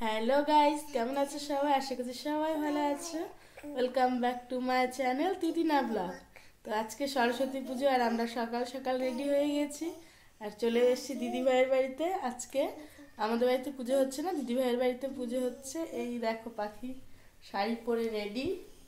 Hello guys, কেমন আছো সবাই? আশা করছি সবাই ভালো আছো। Welcome back to my channel Titina blog. তো আজকে সরস্বতী পুজো আর আমরা সকাল সকাল রেডি হয়ে গেছি আর চলে এসেছি দিদিভাইয়ের বাড়িতে। আজকে আমাদের বাড়িতে পুজো হচ্ছে না, দিদিভাইয়ের বাড়িতে পুজো হচ্ছে। এই দেখো পাখি শাড়ি পরে রেডি।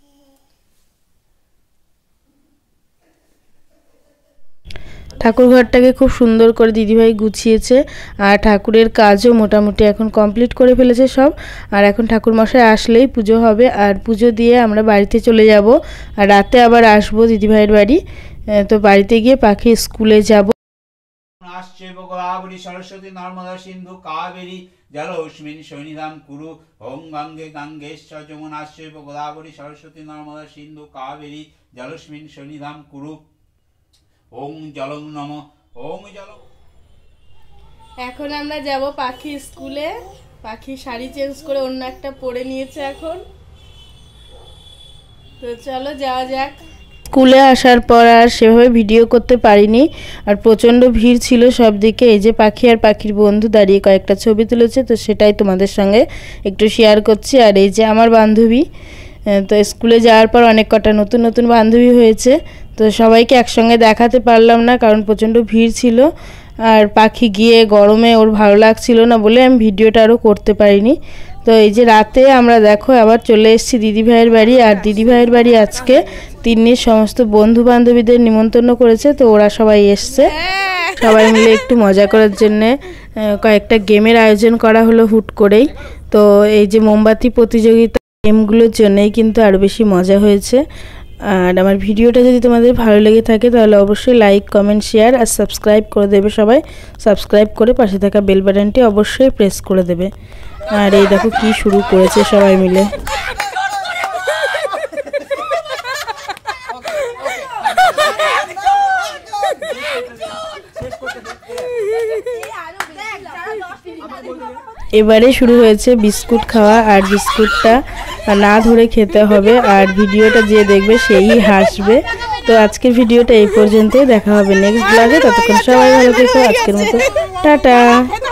ঠাকুর ঘরটাকে খুব সুন্দর করে দিদিভাই গুছিয়েছে আর ঠাকুরের কাজও মোটামুটি এখন কমপ্লিট করে ফেলেছে সব। আর এখন ঠাকুর মশাই আসলেই পুজো হবে আর পুজো দিয়ে আমরা বাড়িতে চলে যাব আর রাতে আবার আসবো দিদিভাইয়ের বাড়ি। তো বাড়িতে গিয়ে পাখি স্কুলে যাব। আসছে গোদাবরী সরস্বতী নর্মদা সিন্ধু কাবেরী জলস্মিন সন্নিধান কুরু ওং গঙ্গে গঙ্গেশ্চ যমুনাশ্চ গোদাবরী সরস্বতী নর্মদা সিন্ধু কাবেরী জলস্মিন সন্নিধান কুরু ওং জলং নম ওং জলং। এখন আমরা যাব পাখি স্কুলে। পাখি শাড়ি চেঞ্জ করে অন্য একটা পরে নিয়েছে এখন। তো চলো যাওয়া যাক। স্কুলে আসার পর আর সেভাবে ভিডিও করতে পারিনি আর প্রচণ্ড ভিড় ছিল সব দিকে। এই যে পাখি আর পাখির বন্ধু দাঁড়িয়ে কয়েকটা ছবি তুলেছে, তো সেটাই তোমাদের সঙ্গে একটু শেয়ার করছি। আর এই যে আমার বান্ধবী, তো স্কুলে যাওয়ার পর অনেক কটা নতুন নতুন বান্ধবী হয়েছে, তো সবাইকে একসঙ্গে দেখাতে পারলাম না কারণ প্রচণ্ড ভিড় ছিল। আর পাখি গিয়ে গরমে ওর ভালো লাগছিল না বলে আমি ভিডিওটা আরও করতে পারিনি। তো এই যে রাতে আমরা দেখো আবার চলে এসেছি দিদিভাইয়ের বাড়ি। আর দিদিভাইয়ের বাড়ি আজকে তিন্নির সমস্ত বন্ধু বান্ধবীদের নিমন্ত্রণ করেছে, তো ওরা সবাই এসছে। সবাই মিলে একটু মজা করার জন্যে কয়েকটা গেমের আয়োজন করা হলো হুট করেই। তো এই যে মোমবাতি প্রতিযোগিতা, গেমগুলোর জন্যই কিন্তু আরও বেশি মজা হয়েছে। আর আমার ভিডিওটা যদি তোমাদের ভালো লেগে থাকে তাহলে অবশ্যই লাইক, কমেন্ট, শেয়ার আর সাবস্ক্রাইব করে দেবে সবাই। সাবস্ক্রাইব করে পাশে থাকা বেল বাটনটি অবশ্যই প্রেস করে দেবে। আর এই দেখো কি শুরু করেছে সবাই মিলে। এবারে শুরু হয়েছে বিস্কুট খাওয়া আর বিস্কুটটা না ধরে খেতে হবে আর ভিডিওটা যে দেখবে সেই হাসবে। তো আজকের ভিডিওটা এই পর্যন্তই, দেখা হবে নেক্সট ব্লগে। ততক্ষণ সবাই ভালো থেকো। আজকের মতো টাটা।